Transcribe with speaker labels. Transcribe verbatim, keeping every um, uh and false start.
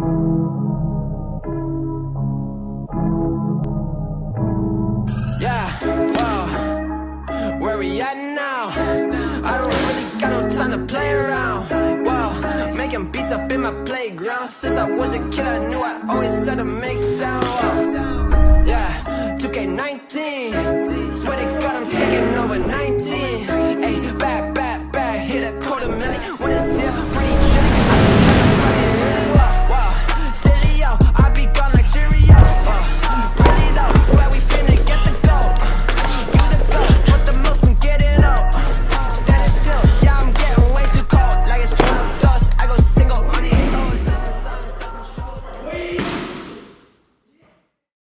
Speaker 1: Yeah, whoa, where we at now? I don't really got no time to play around. Whoa, making beats up in my playground. Since I was a kid I knew I always had to make sound.